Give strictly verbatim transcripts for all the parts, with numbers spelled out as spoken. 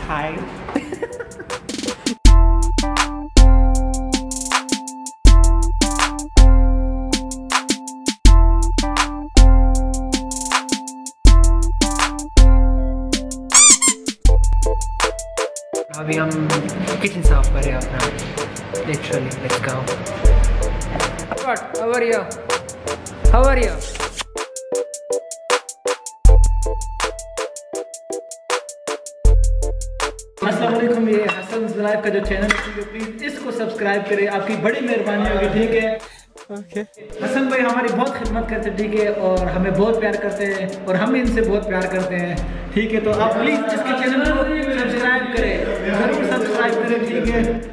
हाय। अभी हम किचन साफ करें अपना। Literally, let's go. What? How are you? How are you? अस्सलाम वालेकुम, ये हसन ज़लाइफ का जो चैनल है प्लीज इसको सब्सक्राइब करें, आपकी बड़ी मेहरबानी होगी। ठीक है ओके okay. हसन भाई हमारी बहुत खिदमत करते हैं, ठीक है, और हमें बहुत प्यार करते हैं और हम इनसे बहुत प्यार करते हैं। ठीक है, तो आप प्लीज इसके चैनल को सब्सक्राइब करें, जरूर सब्सक्राइब करें। ठीक है,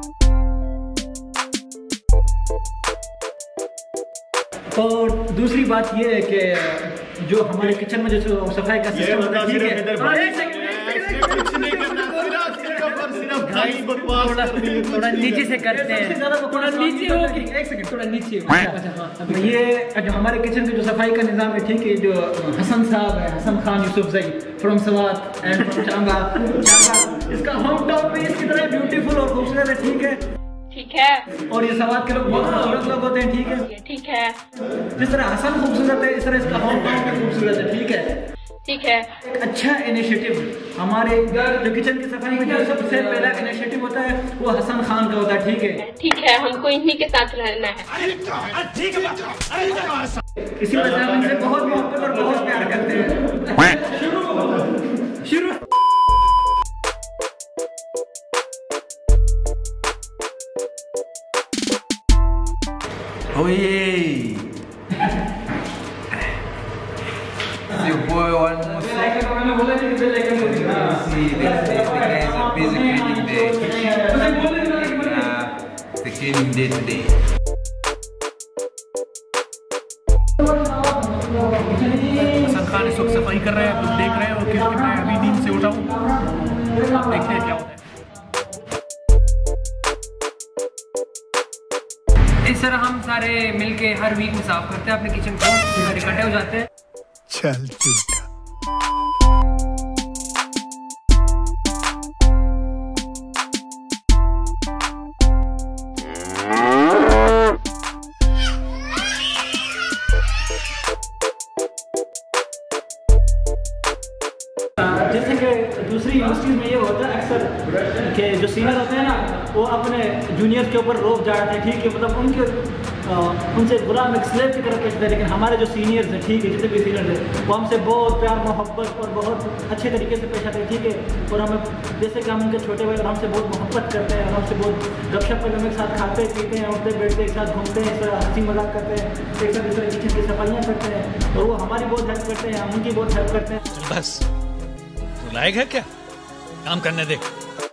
और दूसरी बात ये है कि जो हमारे किचन में जो सफाई का सिस्टम होता है, ठीक है, थोड़ा नीचे से करते हैं, थोड़ा नीचे हो, एक सेकंड, थोड़ा नीचे हो। ये जो हमारे किचन का जो सफाई का निज़ाम है, ठीक है, जो हसन साहब है, Hasan Khan Yousafzai from Swat and from Changa, Changa इसका होम टाउन में इसकी तरह ब्यूटीफुल और खूबसूरत है। ठीक है ठीक है, और ये सवात के लोग बहुत खूबसूरत लोग होते हैं। ठीक है ठीक है, जिस तरह हसन खूबसूरत है इस तरह इसका होम टाउन भी खूबसूरत है। ठीक है ठीक है, एक अच्छा इनिशिएटिव हमारे जो किचन की सफाई में जो सबसे पहला इनिशिएटिव होता है वो हसन खान का होता है। ठीक है ठीक है, हमको इन्हीं के साथ रहना है। इसी वजह से हम इनसे बहुत मोहब्बत और बहुत प्यार करते हैं। शुरू शुरू Oye! Your boy almost sick. See, this, this, the guys are busy cleaning the kitchen. Uh, the cleaning day today. Hasan Khan इस वक्त सफाई कर रहे हैं, तुम देख रहे हो कि मैं अभी नींद से उठा हूँ। आप देखते हैं क्या होता है। इस तरह हम सारे मिलके हर वीक में साफ करते हैं अपने किचन को, इकट्ठे हो जाते हैं। चल झूठा। जैसे कि दूसरी यूनिवर्सिटीज में ये होता है अक्सर कि जो सीनियर होते हैं ना वो अपने जूनियर के ऊपर रोब जाते हैं। ठीक है, मतलब उनके आ, उनसे गुलाम एक स्लेव की तरफ पेशते हैं। लेकिन हमारे जो सीनियर्स हैं, ठीक है, जितने भी सीनियर्स हैं वो हमसे बहुत प्यार मोहब्बत और बहुत अच्छे तरीके से पेश आते हैं। ठीक है, और हमें जैसे कि हम उनके छोटे भाई और हमसे बहुत मोहब्बत करते हैं और हमसे बहुत गपशप करके हम एक साथ खाते पीते हैं, उठते बैठते एक साथ घूमते हैं, इस तरह हंसी मजाक करते हैं, एक साथ दूसरे किचन की सफाइयाँ करते हैं और वो हमारी बहुत हेल्प करते हैं, हम उनकी बहुत हेल्प करते हैं। बस तू लायक है क्या काम करने दे।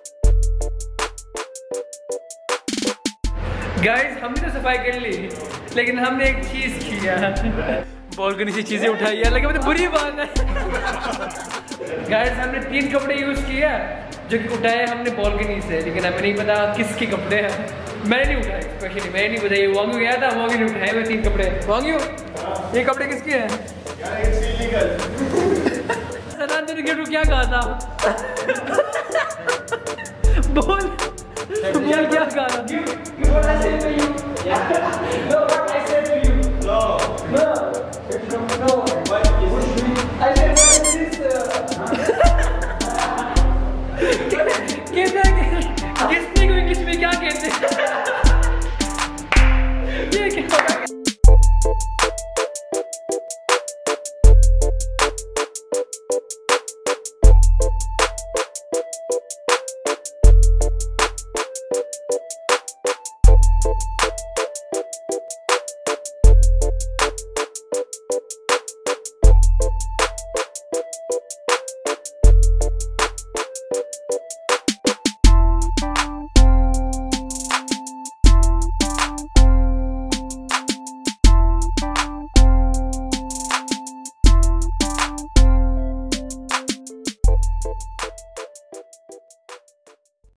गाइस हमने तो सफाई कर ली लेकिन हमने एक चीज किया, बालकनी से चीजें उठाई है, लेकिन तो बुरी बात है। गाइस हमने तीन कपड़े यूज किए जो कि उठाए हमने बालकनी से, लेकिन हमें नहीं पता किसके कपड़े हैं। मैंने नहीं उठाए, स्पेशली मैंने नहीं बताया, वांगू गया था, वांगू ने उठाए हुए तीन कपड़े। वांगू ये कपड़े किसके हैं? सनातन के क्या कहा था? बोल